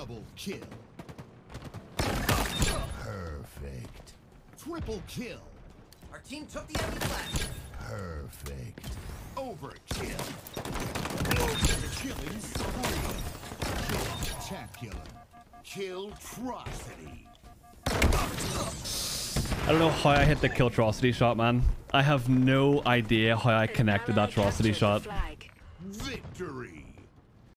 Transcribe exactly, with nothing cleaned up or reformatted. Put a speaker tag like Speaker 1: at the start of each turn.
Speaker 1: Double kill. Perfect. Triple kill.
Speaker 2: Our team took the enemy flag.
Speaker 1: Perfect. Overkill. The killing spree. Spectacular. KILLTROCITY.
Speaker 3: I don't know how I hit the KILLTROCITY shot, man. I have no idea how I connected that Trocity shot.
Speaker 4: Flag.